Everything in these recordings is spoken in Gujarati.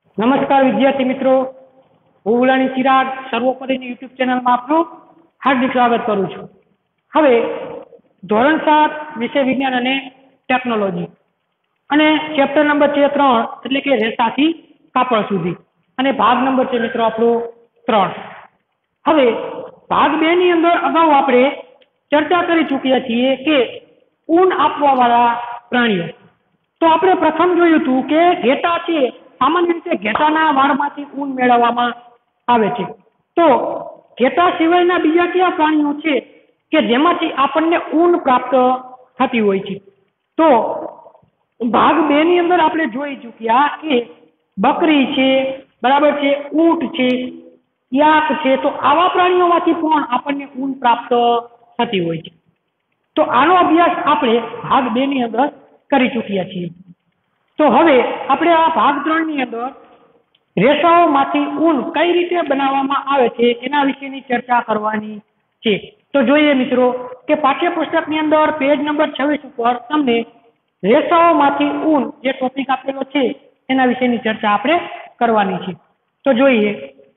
નમસ્કાર વિદ્યાર્થી મિત્રો, હું ઉલાણી ચિરાગ સર્વોપરીની યુટ્યુબ ચેનલમાં આપનું હાર્દિક સ્વાગત કરું છું. હવે ધોરણ 7 વિષય વિજ્ઞાન અને ટેકનોલોજી અને ચેપ્ટર નંબર છે 3 એટલે કે રેસાથી કાપડ સુધી અને ભાગ નંબર છે મિત્રો આપણો 3. હવે ભાગ 2 ની અંદર અગાઉ આપણે ચર્ચા કરી ચૂક્યા છીએ કે ઊન આપવાવાળા પ્રાણીઓ. તો આપણે પ્રથમ જોયું હતું કે ઘેટા છે, સામાન્ય રીતે ઘેટાના વાળમાંથી ઊન મેળવવામાં આવે છે. તો ઘેટા સિવાયના બીજા કયા પ્રાણીઓ છે કે જેમાંથી આપણને ઊન પ્રાપ્ત થતી હોય છે? તો ભાગ 2 ની અંદર આપણે જોઈ ચૂક્યા કે બકરી છે, બરાબર છે, ઊંટ છે, યાક છે. તો આવા પ્રાણીઓમાંથી પણ આપણને ઊન પ્રાપ્ત થતી હોય છે. તો આનો અભ્યાસ આપણે ભાગ 2 ની અંદર કરી ચૂક્યા છીએ. તો હવે આપણે આ ભાગ 3 ની અંદર રેસાઓમાંથી ઊન કઈ રીતે બનાવવામાં આવે છે એના વિશેની ચર્ચા કરવાની છે. તો જોઈએ મિત્રો કે પાઠ્યપુસ્તકની અંદર પેજ નંબર 26 ઉપર તમને રેસાઓમાંથી ઊન જે ટોપિક આપેલો છે એના વિશેની ચર્ચા આપણે કરવાની છે. તો જોઈએ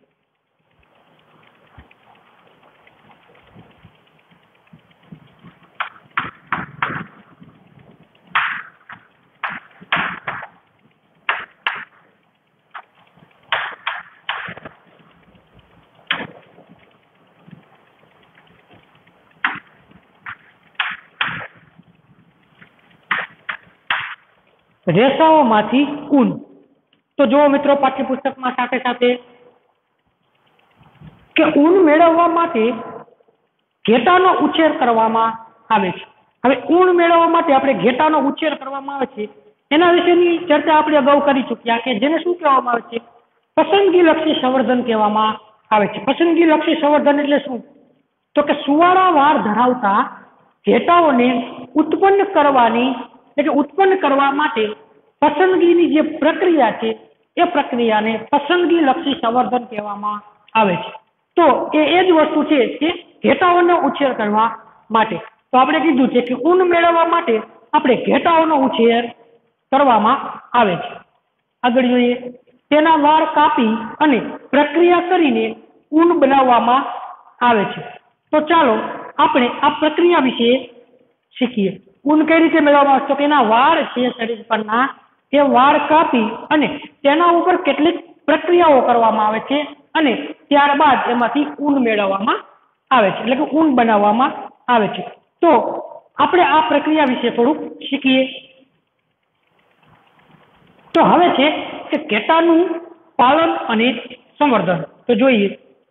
રેસાઓમાંથી ઊન. તો જો મિત્રો પાઠ્યપુસ્તકમાં સાથે સાથે કે ઊન મેળવવા માટે ઘેટાનો ઉછેર કરવામાં આવે છે. હવે ઊન મેળવવા માટે આપણે ઘેટાનો ઉછેર કરવામાં આવે છે એના વિશેની ચર્ચા આપણે અગાઉ કરી ચૂક્યા કે જેને શું કહેવામાં આવે છે? પસંદગીલક્ષી સંવર્ધન કહેવામાં આવે છે. પસંદગીલક્ષી સંવર્ધન એટલે શું? તો કે સુવાળા વાળ ધરાવતા ઘેટાઓને ઉત્પન્ન કરવા માટે પસંદગીની જે પ્રક્રિયા છે એ પ્રક્રિયાને પસંદગીલક્ષી સંવર્ધન કહેવામાં આવે છે. તો એ જ વસ્તુ છે કે ઘેટાઓનો ઉછેર કરવા માટે. તો આપણે કીધું છે કે ઊન મેળવવા માટે આપણે ઘેટાઓનો ઉછેર કરવામાં આવે છે. આગળ જોઈએ, તેના વાળ કાપી અને પ્રક્રિયા કરીને ઊન બનાવવામાં આવે છે. તો ચાલો આપણે આ પ્રક્રિયા વિશે શીખીએ. ઊન કઈ રીતે મેળવવામાં આવે? તો કે એના વાળ છે શરીર પરના, તે વાળ કાપી અને તેના ઉપર કેટલીક પ્રક્રિયાઓ કરવામાં આવે છે અને ત્યારબાદ એમાંથી ઊન મેળવવામાં આવે છે, એટલે કે ઊન બનાવવામાં આવે છે. તો આપણે આ પ્રક્રિયા વિશે થોડુંક શીખીએ. તો હવે છે કે ઘેટાનું પાલન અને સંવર્ધન. તો જોઈએ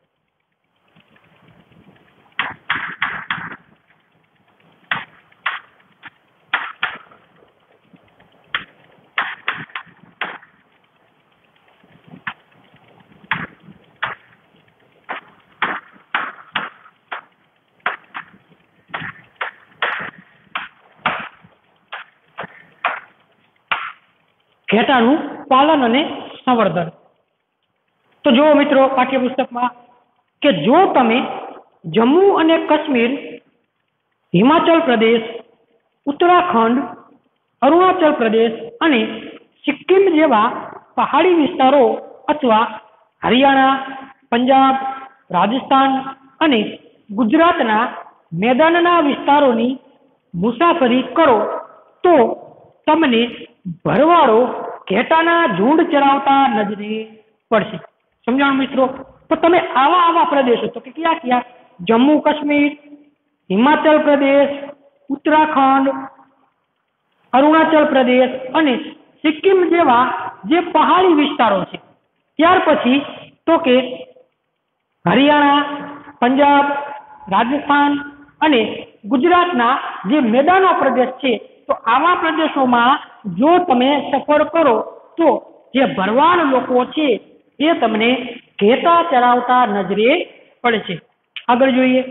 ઘેટાનું પાલન અને સંવર્ધન. તો જુઓ મિત્રો પાઠ્યપુસ્તકમાં કે જો તમે જમ્મુ અને કાશ્મીર, હિમાચલ પ્રદેશ, ઉત્તરાખંડ, અરુણાચલ પ્રદેશ અને સિક્કિમ જેવા પહાડી વિસ્તારો અથવા હરિયાણા, પંજાબ, રાજસ્થાન અને ગુજરાતના મેદાનના વિસ્તારોની મુસાફરી કરો તો તમને ભરવાડો ઘેટાના ઝુંડ ચરાવતા નજરે પડશે. સમજાણું મિત્રો? તો તમે આવા પ્રદેશો, તો કે ક્યાં? જમ્મુ કાશ્મીર, હિમાચલ પ્રદેશ, ઉત્તરાખંડ, અરુણાચલ પ્રદેશ અને સિક્કિમ જેવા જે પહાડી વિસ્તારો છે, ત્યાર પછી તો કે હરિયાણા, પંજાબ, રાજસ્થાન અને ગુજરાતના જે મેદાનો પ્રદેશ છે, તો આવા પ્રદેશોમાં જો તમે સફર કરો તો જે ભરવાડ લોકો છે એ તમને ઘેટા ચરાવતા નજરે પડે છે. આગળ જોઈએ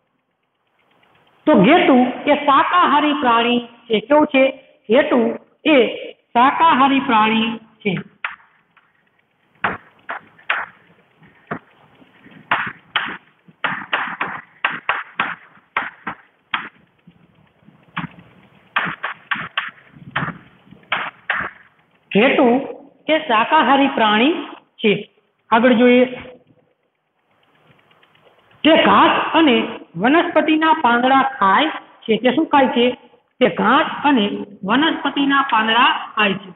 તો ઘેટું એ શાકાહારી પ્રાણી છે. કેવું છે? ઘેટું એ શાકાહારી પ્રાણી છે. ઘેટું કે શાકાહારી પ્રાણી છે। આગળ જોઈએ તે ઘાસ અને વનસ્પતિના પાંદડા ખાય છે। તે શું ખાય છે? તે ઘાસ અને વનસ્પતિના પાંદડા ખાય છે।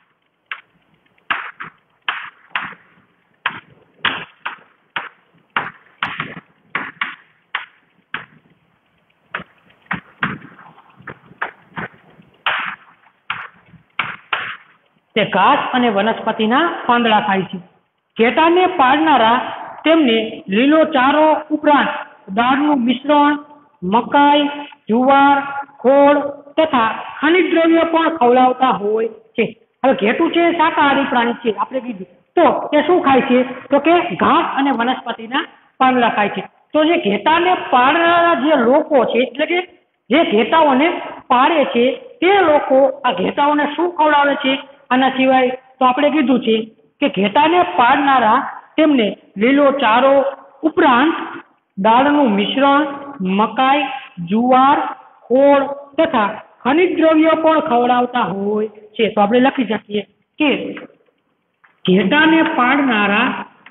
તે ઘાસ અને વનસ્પતિના પાંદડા ખાય છે। ઘેટાને પાળનારા તેમને લીલો ચારો ઉપરાંત દાળનું મિશ્રણ, મકાઈ, જુવાર, ખોળ તથા ખનિજ દ્રવ્ય પણ ખવડાવતા હોય છે। હવે ઘેટું છે શાકાહારી પ્રાણી છે આપણે કીધું, તો તે શું ખાય છે? તો કે ઘાસ અને વનસ્પતિના પાંદડા ખાય છે। તો જે ઘેટાને પાળનારા જે લોકો છે એટલે કે જે ઘેટાઓને પાળે છે તે લોકો આ ઘેટાઓને શું ખવડાવે છે? આના સિવાય તો આપણે કીધું છે કે ઘેટાને પાળનારા તેમને લીલો ચારો ઉપરાંત દાળનું મિશ્રણ, મકાઈ, જુવાર, ખોળ તથા ખનિજ દ્રવ્યો પણ ખવડાવતા હોય છે। તો આપણે લખી શકીએ કે ઘેટાને પાળનારા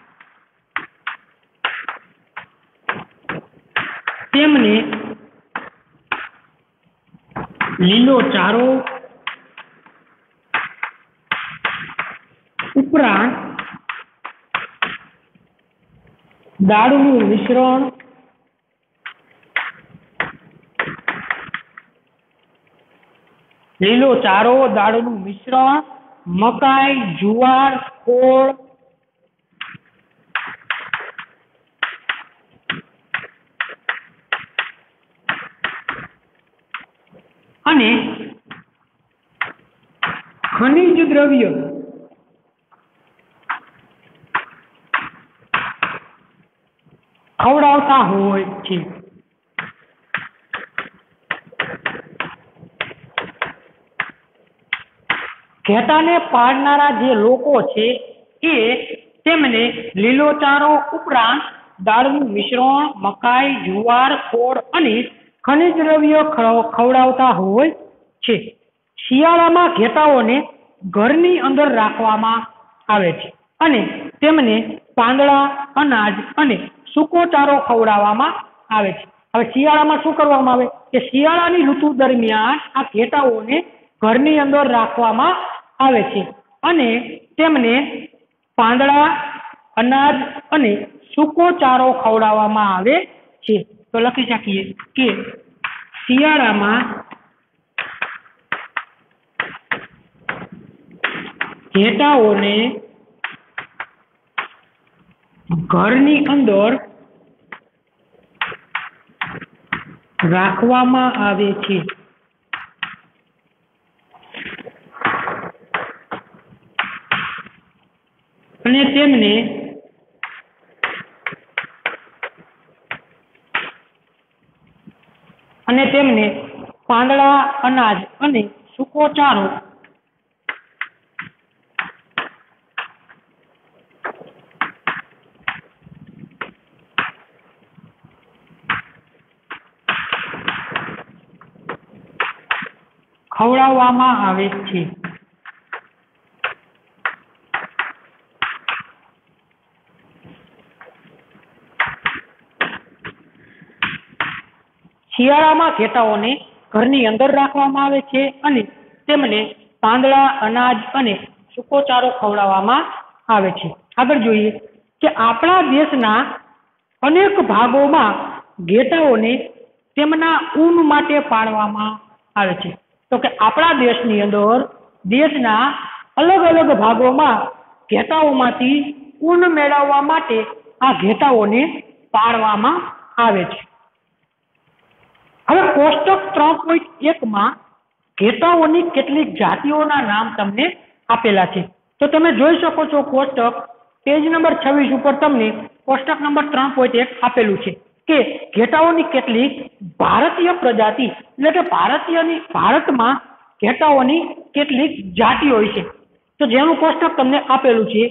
તેમને લીલો ચારો ઉપરાંત દાળનું મિશ્રણ, લીલો ચારો, દાળનું મિશ્રણ, મકાઈ, જુવાર, ખોળ અને ખનિજ દ્રવ્ય ખવડાવતા હોય છે। ઘેટાને પાળનારા જે લોકો છે એ તેમને લીલો ચારો ઉપરાંત દાળનું મિશ્રણ, મકાઈ, જુવાર, ખોળ અને ખનિજ દ્રવ્યો ખવડાવતા હોય છે। શિયાળામાં ઘેટાઓને ઘરની અંદર રાખવામાં આવે છે અને તેમને પાંદડા, અનાજ અને સૂકો ચારો ખવડાવવામાં આવે છે। હવે શિયાળામાં શું કરવામાં આવે કે શિયાળાની ઋતુ દરમિયાન આ ઘેટાઓને ઘરની અંદર રાખવામાં આવે છે અને તેમને પાંદડા, અનાજ અને સૂકો ચારો ખવડાવવામાં આવે છે। તો લખી શકીએ કે શિયાળામાં ઘેટાઓને ઘરની અંદર રાખવામાં આવે છે અને તેમને પાંદડા, અનાજ અને સૂકો ચારો ખવડાવવામાં આવે છે। શિયાળામાં ઘેટાઓને ઘરની અંદર રાખવામાં આવે છે અને તેમને પાંદડા, અનાજ અને સૂકો ચારો ખવડાવવામાં આવે છે। આગળ જોઈએ કે આપણા દેશના અનેક ભાગોમાં ઘેટાઓને તેમના ઊન માટે પાળવામાં આવે છે। તો કે આપણા દેશની અંદર દેશના અલગ અલગ ભાગોમાં ઘેટાઓમાંથી ઊન મેળવવા માટે આ ઘેટાઓને પાળવામાં આવે છે। હવે કોષ્ટક 3.1 માં ઘેટાઓની કેટલીક જાતિઓના નામ તમને આપેલા છે। તો તમે જોઈ શકો છો કોષ્ટક પેજ નંબર 26 ઉપર તમને કોષ્ટક નંબર 3.1 આપેલું છે કે ઘેટાઓની કેટલીક ભારતીય પ્રજાતિ એટલે કે ભારતમાં ઘેટાઓની કેટલીક જાતિ હોય છે। તો જેનું કોષ્ટક તમને આપેલું છે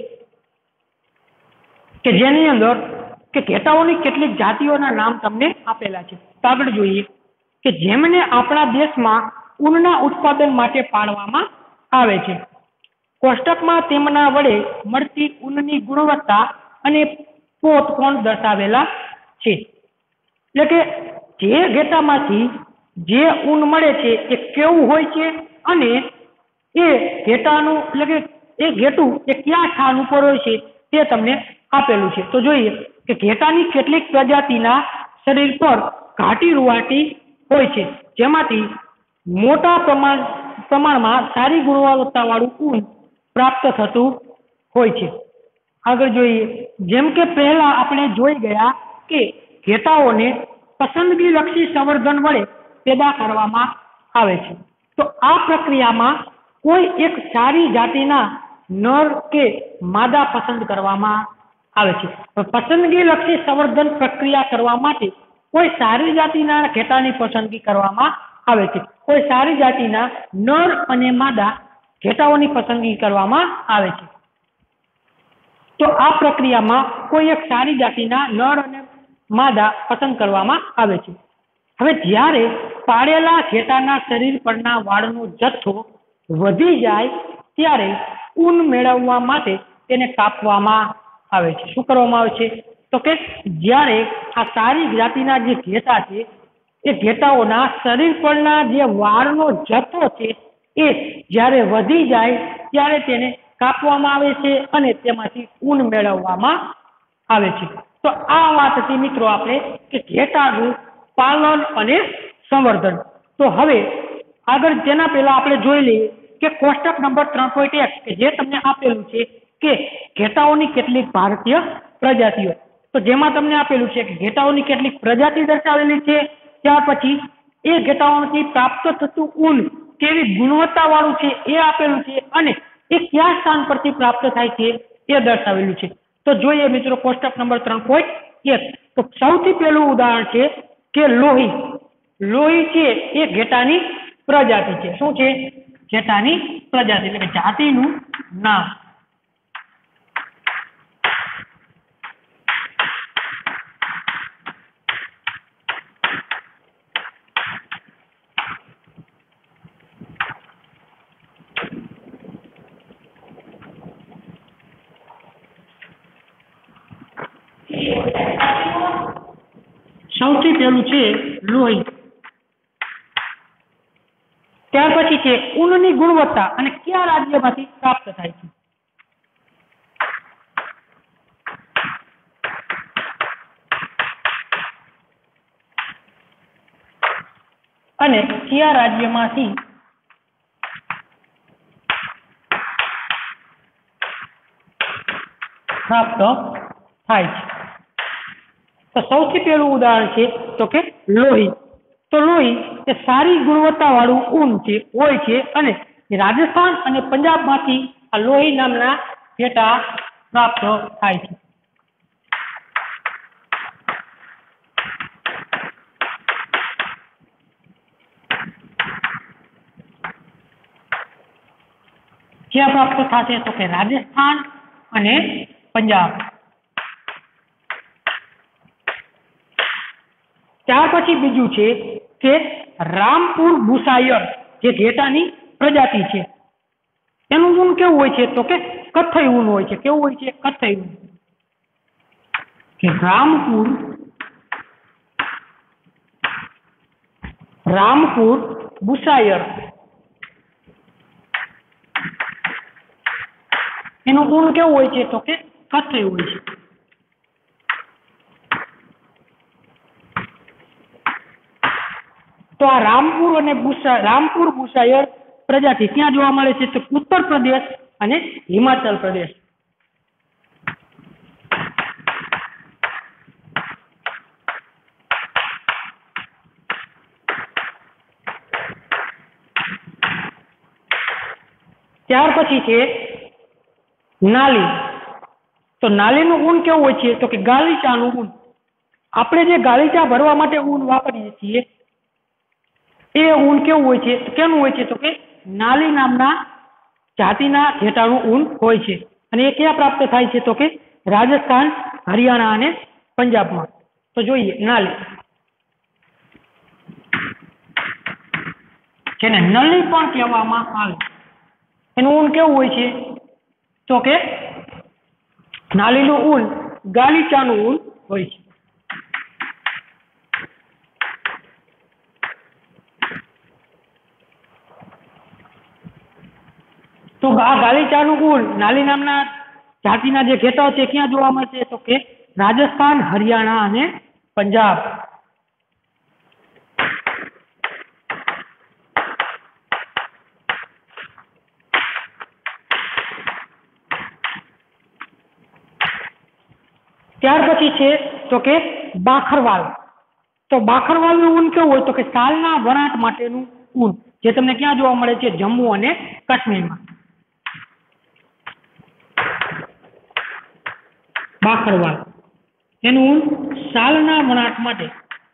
કે જેની અંદર કે ઘેટાઓની કેટલીક જાતિઓના નામ તમને આપેલા છે। તો આગળ જોઈએ કે જેમને આપણા દેશમાં ઊનના ઉત્પાદન માટે પાળવામાં આવે છે। કોષ્ટકમાં તેમના વડે મળતી ઊનની ગુણવત્તા અને પોત પણ દર્શાવેલા છે. એટલે કે જે ઘેટામાંથી જે ઊન મળે છે એ કેવું હોય છે અને એ ઘેટાનું એટલે કે એ ઘેટું એ કયા સ્થાન ઉપર હોય છે તે તમને આપેલું છે. તો જોઈએ કે ઘેટાની કેટલીક પ્રજાતિના શરીર પર ઘાટી રૂવાટી હોય છે, જેમાંથી મોટા પ્રમાણમાં સારી ગુણવત્તાવાળું ઊન પ્રાપ્ત થતું હોય છે. આગળ જોઈએ, જેમ કે પહેલા આપણે જોઈ ગયા કે ઘેટાઓને પસંદગીલક્ષી સંવર્ધન વડે પેદા કરવામાં આવે છે. તો આ પ્રક્રિયામાં કોઈ એક સારી જાતિના નર કે માદા પસંદ કરવામાં આવે છે. પસંદગીલક્ષી સંવર્ધન પ્રક્રિયા કરવા માટે કોઈ સારી જાતિના ઘેટાની પસંદગી કરવામાં આવે છે. કોઈ સારી જાતિના નર અને માદા ઘેટાઓની પસંદગી કરવામાં આવે છે. તો આ પ્રક્રિયામાં કોઈ એક સારી જાતિના નર અને માદા પસંદ કરવામાં આવે છે. હવે જ્યારે પાળેલા ઘેટાના શરીર પરના વાળનો જથ્થો વધી જાય ત્યારે ઊન મેળવવા માટે તેને કાપવામાં આવે છે. શું કરવામાં આવે છે? તો કે જ્યારે આ સારી જાતિના જે ઘેટા છે એ ઘેટાઓના શરીર પરના જે વાળનો જથ્થો છે એ જ્યારે વધી જાય ત્યારે તેને કાપવામાં આવે છે અને તેમાંથી ઊન મેળવવામાં આવે છે. તો આ વાત હતી મિત્રો આપણે કે ઘેટાનું પાલન અને સંવર્ધન. તો હવે આગળ તેના પહેલા આપણે જોઈ લઈએ કે કોષ્ટક નંબર 3.1 કે જે તમને આપેલું છે કે ઘેટાઓની કેટલીક ભારતીય પ્રજાતિઓ. તો જેમાં તમને આપેલું છે કે ઘેટાઓની કેટલીક પ્રજાતિ દર્શાવેલી છે, ત્યાર પછી એ ઘેટાઓથી પ્રાપ્ત થતું ઊન કેવી ગુણવત્તા વાળું છે એ આપેલું છે અને એ કયા સ્થાન પરથી પ્રાપ્ત થાય છે એ દર્શાવેલું છે. તો જોઈએ મિત્રો કોષ્ટક નંબર 3.1. તો સૌથી પહેલું ઉદાહરણ છે કે લોહી. લોહી છે એ ઘેટાની પ્રજાતિ છે. શું છે? ઘેટાની પ્રજાતિ એટલે કે જાતિનું નામ. સૌથી પહેલું છે લોહી. ત્યાર પછી છે ઊનની ગુણવત્તા અને કયા રાજ્યમાંથી પ્રાપ્ત થાય છે. અને કયા રાજ્યમાંથી પ્રાપ્ત થાય છે. તો સૌથી પહેલું ઉદાહરણ છે તો કે લોહી. તો લોહી એ સારી ગુણવત્તા વાળું ઊન છે હોય છે અને રાજસ્થાન અને પંજાબમાંથી આ લોહી નામના ઘેટા પ્રાપ્ત થાય છે. ક્યાં પ્રાપ્ત થશે તો કે રાજસ્થાન અને પંજાબ. ત્યાર પછી બીજું છે કે રામપુર બુસાયર જે ઘેટાની પ્રજાતિ છે એનું ઊન કેવું હોય છે તો કે કથ્થઈ ઊન હોય છે. કેવું હોય છે? કથ્થઈ ઊન. કે રામપુર બુસાયર એનું ઊન કેવું હોય છે તો કે કથ્થઈ હોય છે. તો આ રામપુર બુસાયર પ્રજાતિ ક્યાં જોવા મળે છે તો ઉત્તર પ્રદેશ અને હિમાચલ પ્રદેશ. ત્યાર પછી છે નાલી. તો નાલીનું ઊન કેવું હોય છે તો કે ગાલીચાનું ઊન. આપણે જે ગાલીચા ભરવા માટે ઊન વાપરીએ છીએ એ ઊન કેવું હોય છે? કેનું હોય છે તો કે નાલી નામના જાતિના ઘેટાનું ઊન હોય છે અને એ ક્યાં પ્રાપ્ત થાય છે તો કે રાજસ્થાન, હરિયાણા અને પંજાબમાં. તો જોઈએ નાલી, જેને નલી પણ કહેવામાં આવે. એનું ઊન કેવું હોય છે તો કે નાલીનું ઊન ગાલીચાનું ઊન હોય છે. તો આ ગાલીચાનું ઊન નાલી નામના જાતિના જે ઘેટાઓ છે ક્યાં જોવા મળશે તો કે રાજસ્થાન, હરિયાણા અને પંજાબ. ત્યાર પછી છે તો કે બાખરવાલ. તો બાખરવાલનું ઊન કેવું હોય તો કે સાલના વણાટ માટેનું ઊન, જે તમને ક્યાં જોવા મળે છે જમ્મુ અને કાશ્મીરમાં. બાખરવાલ એનું ઊન સાલના વણાટ માટે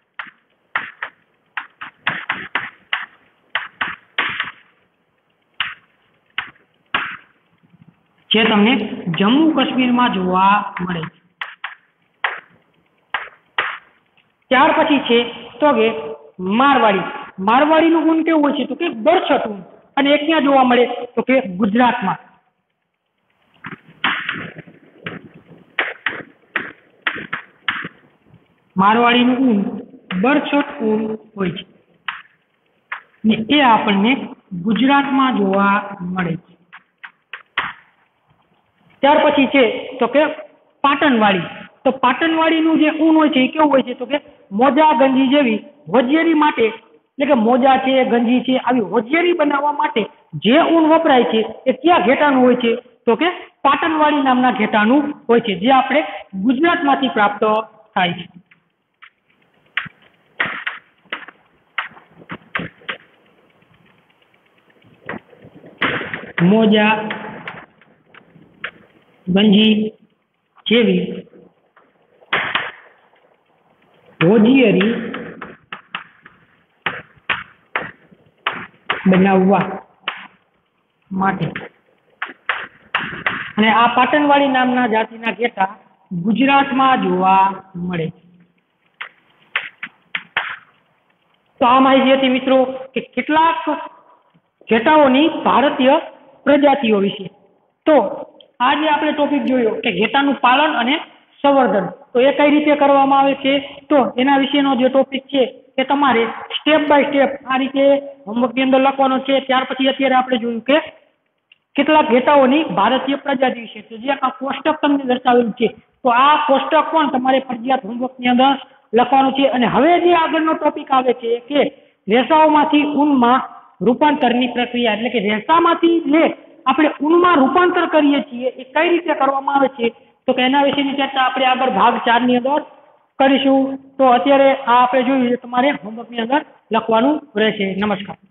જે તમને જમ્મુ કાશ્મીરમાં જોવા મળે છે. ત્યાર પછી છે તો કે મારવાડી. મારવાડીનું ઊન કેવું હોય છે તો કે બરછટ ઊન, અને એ ક્યાં જોવા મળે તો કે ગુજરાતમાં. મારવાડીનું ઊન બરછટ ઊન હોય છે ને એ આપણને ગુજરાતમાં જોવા મળે છે. ત્યાર પછી છે તો કે પાટણવાડી. તો પાટણવાડીનું જે ઊન હોય છે એ કેવું હોય છે તો કે મોજા ગંજી જેવી હોજિયારી માટે, એટલે કે મોજા છે, ગંજી છે, આવી હોજિયારી બનાવવા માટે જે ઊન વપરાય છે એ કયા ઘેટાનું હોય છે તો કે પાટણવાડી નામના ઘેટાનું હોય છે, જે આપણે ગુજરાતમાંથી પ્રાપ્ત થાય છે. મોજા ગંજી જેવી હોજિયારી બનાવવા માટે, અને આ પાટણવાડી નામના જાતિના ઘેટા ગુજરાતમાં જોવા મળે છે. તો આ માહિતી હતી મિત્રો કે કેટલાક ઘેટાઓની ભારતીય પ્રજાતિઓ વિશે. તો આજે આપણે ટોપિક જોયો કે ઘેટાનું પાલન અને સંવર્ધન, તો એ કઈ રીતે કરવામાં આવે છે, તો એના વિશેનો જે ટોપિક છે એ તમારે સ્ટેપ બાય સ્ટેપ આ રીતે હોમવર્કની અંદર લખવાનો છે. ત્યાર પછી અત્યારે આપણે જોયું કે કેટલાક ઘેટાઓની ભારતીય પ્રજાતિ વિશે, તો જે આ કોષ્ટક તમને દર્શાવેલું છે, તો આ કોષ્ટક પણ તમારે ફરજિયાત હોમવર્કની અંદર લખવાનું છે. અને હવે જે આગળનો ટોપિક આવે છે કે રેસાઓમાંથી ઊનમાં રૂપાંતરની પ્રક્રિયા, એટલે કે રેસામાંથી જે આપણે ઊનમાં રૂપાંતર કરીએ છીએ એ કઈ રીતે કરવામાં આવે છે, તો કે એના વિશેની ચર્ચા આપણે આગળ ભાગ 4 ની અંદર કરીશું. તો અત્યારે આ આપણે જોયું તમારે હોમવર્કની અંદર લખવાનું રહેશે. નમસ્કાર.